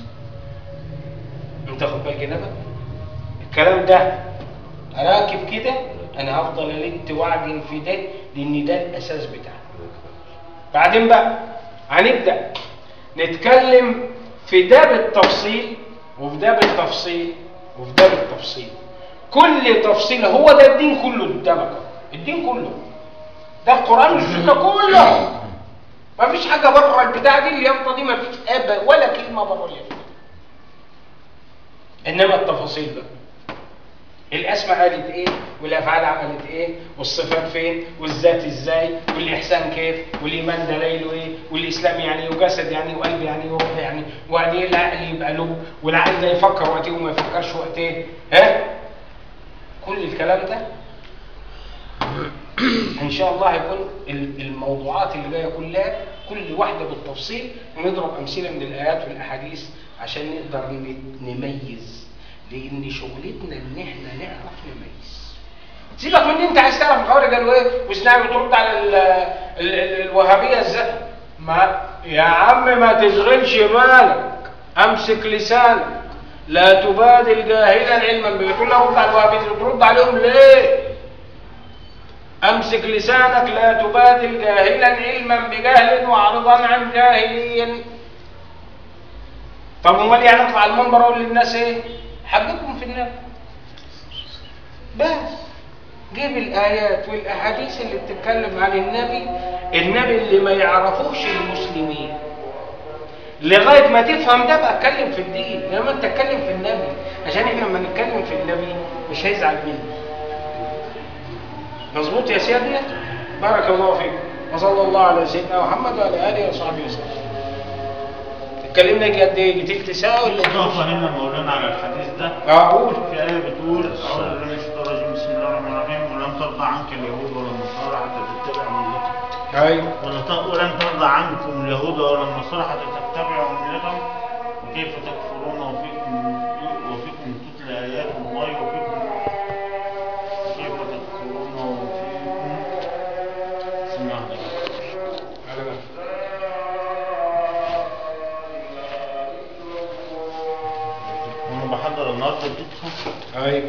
انت خد بالك نبأ؟ الكلام ده راكب كده انا هفضل الد واعجن في ده لان ده الاساس بتاعه. بعدين بقى هنبدا نتكلم في ده بالتفصيل وفي ده بالتفصيل وفي ده بالتفصيل. كل تفصيل هو ده الدين كله قدامك، الدين كله ده القرآن والسنة كله. ما فيش حاجة بره البتاع دي اليافطة دي، ما فيش ولا كلمة بره اليافطة. إنما التفاصيل بقى، الأسماء قالت إيه والأفعال عملت إيه والصفات فين والذات إزاي والإحسان كيف والإيمان دليله إيه والإسلام يعني إيه وجسد يعني إيه وقلب يعني إيه وروح يعني إيه وبعدين العقل يبقى له والعقل ده يفكر وقت إيه وما يفكرش وقت إيه. ها؟ كل الكلام ده ان شاء الله هيكون الموضوعات اللي جايه كلها كل واحده بالتفصيل، ونضرب امثله من الايات والاحاديث عشان نقدر نميز، لان شغلتنا ان احنا نعرف نميز. سيبك من انت عايز تعرف الخوارج قالوا ايه وسنعم بترد على الوهابيه ازاي. ما يا عم ما تشغلش بالك، امسك لسانك، لا تبادل جاهلا علما بتقول له رد على الوهابيه، بترد عليهم ليه؟ امسك لسانك، لا تبادل جاهلا علما بجهل واعرضا عن جاهلين. طب امال يعني اطلع على المنبر اقول للناس ايه؟ حببكم في النبي. بس جيب الايات والاحاديث اللي بتتكلم عن النبي اللي ما يعرفوش المسلمين لغايه ما تفهم ده بقى اتكلم في الدين. لما انت تتكلم في النبي عشان احنا لما نتكلم في النبي مش هيزعل مني. مظبوط يا سيدنا؟ بارك الله فيكم وصلى الله على سيدنا محمد وعلى اله وصحبه وسلم. اتكلمنا قد ايه؟ تلت ساعه ولا نقف هنا مولانا على الحديث ده. اقول في ايه بتقول اعوذ بالله من الشيطان الرجيم بسم الله الرحمن الرحيم ولن ترضى عنك اليهود ولا النصارى حتى تتبع ملتهم. ايوه ولن ترضى عنكم اليهود ولا النصارى حتى تتبعوا ملتهم وكيف تكفرون وفيكم تتلى آيات الله كيف تكفرون وفيكم سمعنا أنا بحضر النهارده الدكتور. ايوه.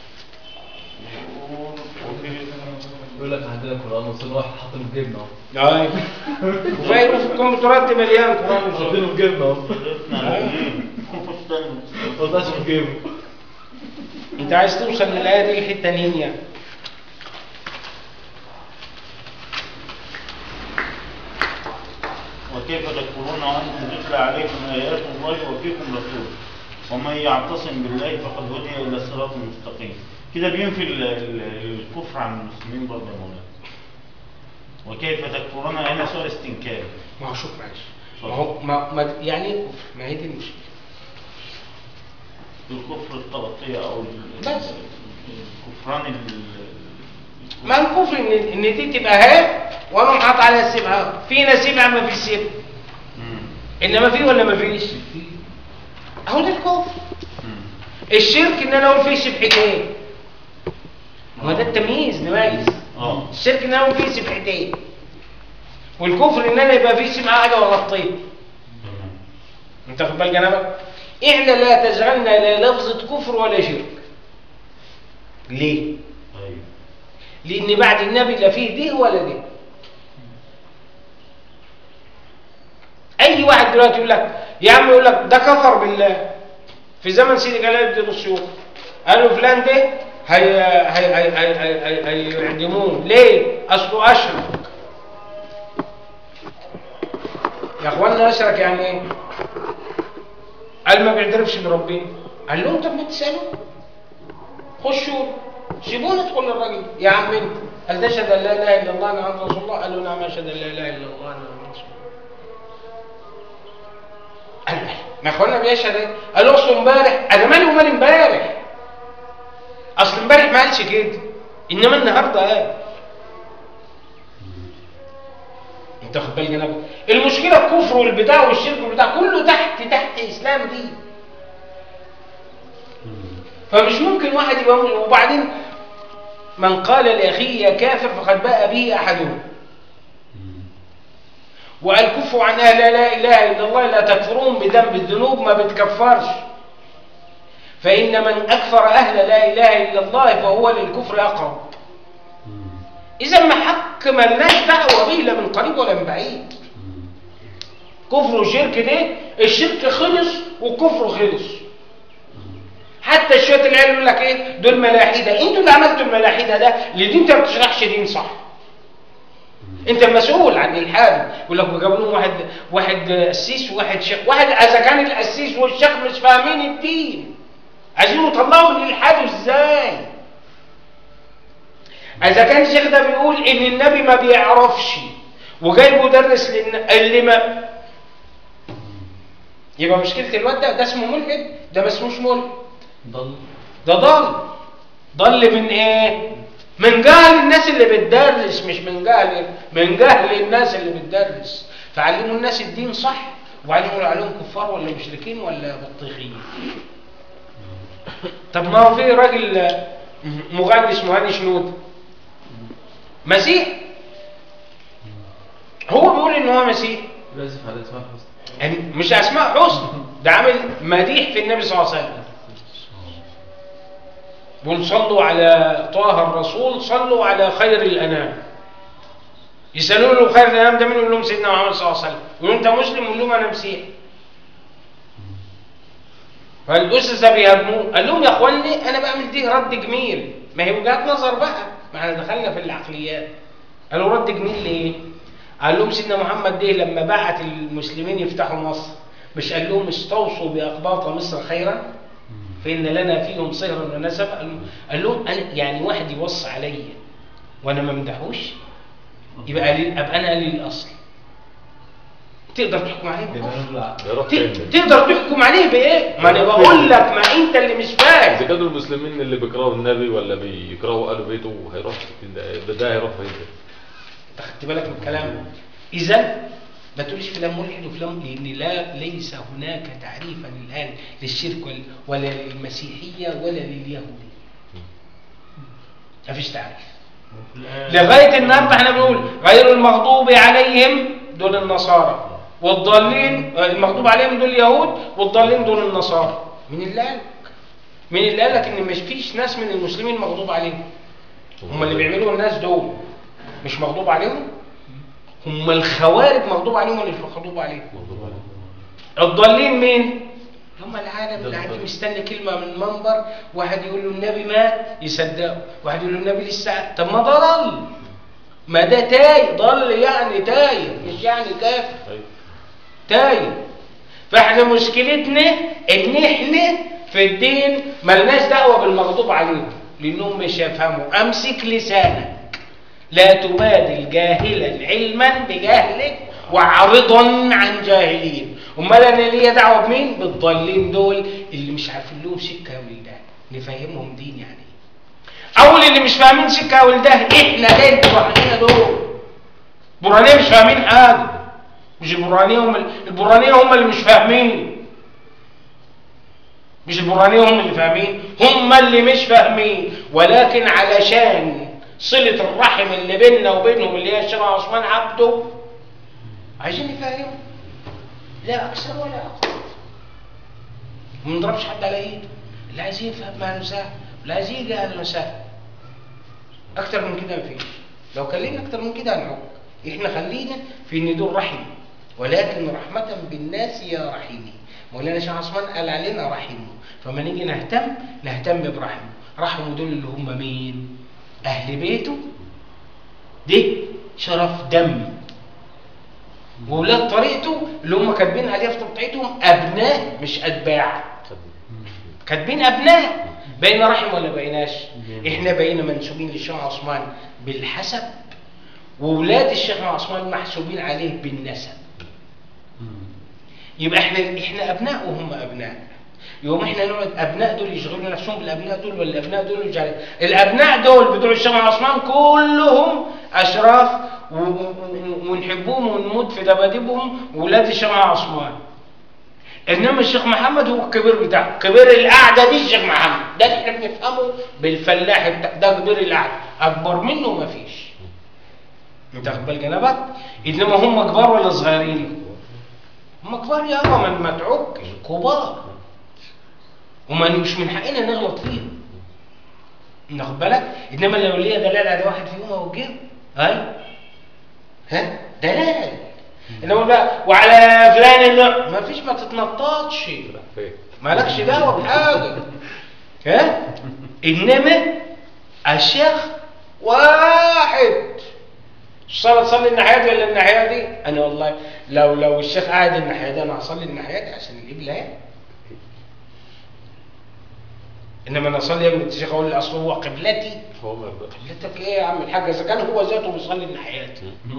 يقول لك عندنا قرآن وصل واحد حاطه في جيبنا اهو. ايوه. وفايق في الكمبيوترات دي مليان قرآن حاطينه في جيبنا اهو. ما طلعش في جيبه. انت عايز توصل للآية دي لحتة تانيين يعني. وكيف تكفرون وأنتم تتلى عليكم آيات الله وفيكم رسول ومن يعتصم بالله فقد هدي إلى صراط مستقيم. كده بينفي الكفر عن المسلمين برضه يا مولانا. وكيف تكفرون هنا سؤال استنكاري. ما هو شوف معلش. ما هو ما يعني ايه كفر؟ ما هي دي المشكلة. الكفر التغطية أو بس. الكفران ما الكفر ان دي تبقى ها وانا محاط عليها السبعة. في نسيبها ما فيش سبعة. انما في ولا ما فيش؟ اهو ده الكفر. الشرك ان انا اقول فيه سبحتين. هو ده التمييز نميز. الشرك ان انا اقول فيه سبحتين. والكفر ان انا يبقى فيه سبعة حاجة وغطيه. انت خد بالك جنبك؟ احنا لا تشغلنا لا لفظة كفر ولا شرك. ليه؟ لان بعد النبي لا فيه دي ولا دي. اي واحد دلوقتي يقول لك يا عم يقول لك ده كفر بالله في زمن سيدي جلال الدين السيوطي قالوا فلان ده هيعدموه ليه؟ اصله اشرك. يا اخوانا اشرك يعني ايه؟ قال ما بيعترفش بربنا. قال لهم طب ما تسالوا خشوا سيبونا ندخل للراجل يا عم انت قال تشهد ان لا اله الا الله انا رسول الله. قال له نعم اشهد ان لا اله الا الله انا رسول الله. قال ما اخوانا بيشهد ايه؟ قال له اصل امبارح انا مالي ومال امبارح. اصل امبارح ما قالش كده انما النهارده قال. انت خد بالك جنبك؟ المشكله الكفر والبدع والشرك والبدع كله تحت اسلام دي. فمش ممكن واحد يبقى وبعدين من قال لاخيه يا كافر فقد باء به احدهم. وقال كفوا عنها لا اله الا الله لا تكفرون بذنب الذنوب ما بتكفرش. فان من اكفر اهل لا اله الا الله فهو للكفر اقرب. اذا ما حق ملناش دعوه به لا من قريب ولا من بعيد. كفر وشرك ده الشرك خلص والكفر خلص. حتى الشويه العيال يقول لك ايه دول ملاحده. انتوا اللي عملتوا الملاحده ده لدي انت ما بتشرحش دين صح. انت المسؤول عن الالحاد. يقول لك جابوا لهم واحد قسيس وواحد شيخ. واحد اذا كان القسيس والشيخ مش فاهمين الدين عايزين يطلعوا الالحاد ازاي؟ اذا كان الشيخ ده بيقول ان النبي ما بيعرفش وجاي مدرس اللي ما يبقى مشكله الواد ده اسمه ملحد. ده ما اسموش ملحد. ده ضل من ايه؟ من جهل الناس اللي بتدرس. مش من جهل الناس اللي بتدرس. فعلموا الناس الدين صح وبعدين يقولوا عليهم كفار ولا مشركين ولا بطيخين. طب ما هو في راجل مغني اسمه هاني شنودة مسيح. هو بيقول ان هو مسيح. لازم على اسماء حسني. يعني مش اسماء حسني ده عامل مديح في النبي صلى الله عليه وسلم. بيقول صلوا على طه الرسول صلوا على خير الانام. يسالوا له خير الانام ده مين؟ يقول لهم سيدنا محمد صلى الله عليه وسلم. يقول انت مسلم؟ يقول لهم انا مسيحي. فالاسس بيهاجموه. قال لهم يا اخواني انا بعمل دي رد جميل. ما هي وجهات نظر بقى. ما احنا دخلنا في العقليات. قالوا رد جميل ليه؟ قال لهم سيدنا محمد ده لما بعت المسلمين يفتحوا مصر مش قال لهم استوصوا باقباط مصر خيرا فان لنا فيهم صهرا ونسب. قال لهم أنا يعني واحد يوصي عليا وانا ما امدحوش يبقى انا قليل الاصل. تقدر تحكم عليه تقدر تحكم عليه بايه؟ ما انا بقول لك ما انت اللي مش فاهم. اذا كانوا المسلمين اللي بيكرهوا النبي ولا بيكرهوا آل بيته هيروح ده هيروح فين؟ انت خدت بالك من الكلام؟ اذا ما تقوليش فلان ملحد وفلان، لان ليس هناك تعريفا الان للشرك ولا للمسيحيه ولا لليهود. ما فيش تعريف لغايه النهارده. احنا بنقول غير المغضوب عليهم دول النصارى، والضالين المغضوب عليهم دول اليهود، والضالين دول النصارى. مين اللي قال؟ مين اللي قال لك ان مش فيش ناس من المسلمين مغضوب عليهم؟ هم اللي بيعملوا الناس دول مش مغضوب عليهم؟ هم الخوارج مغضوب عليهم ولا مش مغضوب عليهم؟ الضالين مين؟ هم العالم اللي قاعدين مستني كلمه من المنبر، واحد يقول له النبي مات يصدقه، واحد يقول له النبي لسه. طب ما ده ضل، ما ده تايه، ضل يعني تايه مش يعني كافر، تايه. فاحنا مشكلتنا ان احنا في الدين ملناش دعوه بالمغضوب عليهم، لانهم مش يفهموا. امسك لسانك، لا تبادل جاهلا علما بجهلك وعارضا عن جاهلين. امال انا ليا دعوه بمين؟ بالضالين دول اللي مش عارفين لهم سكه يا ولدان، نفهمهم دين يعني ايه. اول اللي مش فاهمين سكه يا ولدان احنا ليه البرهانيه دول؟ البرهانيه مش فاهمين حاجه، مش البرهانيه هم اللي مش فاهمين، مش البرهانيه هم اللي فاهمين، هم اللي مش فاهمين. ولكن علشان صله الرحم اللي بيننا وبينهم اللي هي الشيخ عثمان عبده عايزين نفهمهم، لا اكثر ولا اقل. ما نضربش حد على ايده، اللي عايز يفهم مع المساء، اللي عايز يجي على المساء. اكتر من كده مفيش. لو كلمنا اكتر من كده هنعوق. احنا خلينا في ان دول رحم، ولكن رحمه بالناس يا رحيمي. مولانا شيخ عثمان قال علينا رحمه، فما نيجي نهتم برحمه. رحمه دول اللي هم مين؟ اهل بيته، دي شرف دم. وولاد طريقته اللي هم كاتبين عليها في بتاعتهم ابناء مش اتباع، كاتبين ابناء. بقينا رحم ولا بقيناش؟ احنا بقينا منسوبين للشيخ عثمان بالحسب، وولاد الشيخ عثمان محسوبين عليه بالنسب. يبقى احنا ابناء وهم ابناء. يوم احنا نقعد ابناء دول يشغلوا نفسهم بالابناء دول، ولا الابناء دول يجعل الابناء دول بتوع الشيخ عثمان كلهم اشراف ونحبهم ونموت في دباديبهم ولاد الشيخ عثمان. انما الشيخ محمد هو الكبير بتاعه، كبير القعده دي الشيخ محمد، ده اللي احنا بنفهمه بالفلاح ده كبير القعده، اكبر منه مفيش. انت واخد بال جنبك؟ انما هم كبار ولا صغيرين؟ هم كبار يابا، ما تعكش، كبار، وما مش من حقنا نغلط فيهم. ناخد بالك؟ انما لو ليا دلال على واحد فيهم اوجهه، ها دلال. انما بقى وعلى فلان اللي ما فيش، ما تتنططش، مالكش دعوه بحاجه. ها انما الشيخ واحد، الصلاه تصلي الناحيه دي ولا الناحيه دي؟ انا والله لو الشيخ قاعد الناحيه دي انا هصلي الناحيه دي عشان القبله اهي. انما انا اصلي يا ابن الشيخ اقول لي اصل هو قبلتي. قبلتك ايه يا عم الحاج؟ اذا كان هو ذاته بيصلي الناحيات،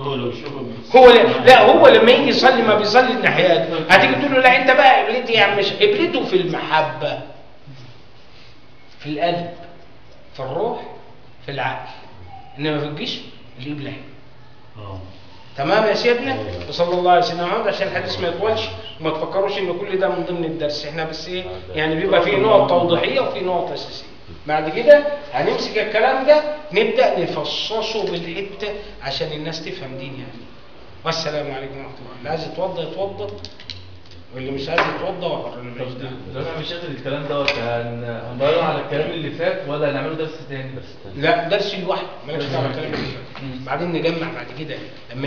هو لما يجي يصلي ما بيصلي الناحيات. هتيجي تقول له لا انت بقى قبلتي يا عم. مش قبلته في المحبه، في القلب، في الروح، في العقل، انما في الجسم القبله. تمام يا سيدنا؟ وصلى الله على سيدنا محمد. عشان الحديث ما يطولش وما تفكروش ان كل ده من ضمن الدرس، احنا بس ايه يعني بيبقى فيه نقط توضيحيه وفيه نقط اساسيه. بعد كده هنمسك الكلام ده نبدا نفصصه بالحته عشان الناس تفهم دين يعني. والسلام عليكم ورحمه الله. اللي عايز يتوضا يتوضا، واللي مش عايز يتوضا وحر. لو احنا مش قادر الكلام دوت هنغيره على الكلام اللي فات ولا هنعمله درس تاني؟ بس لا درس لوحده مالكش دعوه بالكلام اللي فات. بعدين نجمع بعد كده لما